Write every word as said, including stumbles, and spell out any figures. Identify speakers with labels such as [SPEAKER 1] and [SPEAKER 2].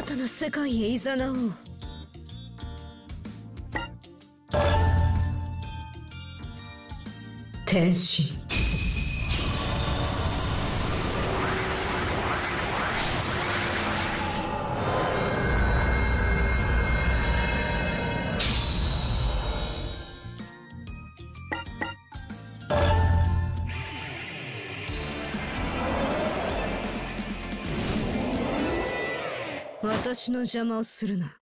[SPEAKER 1] たな世界へ誘おう。天使。私の邪魔をするな。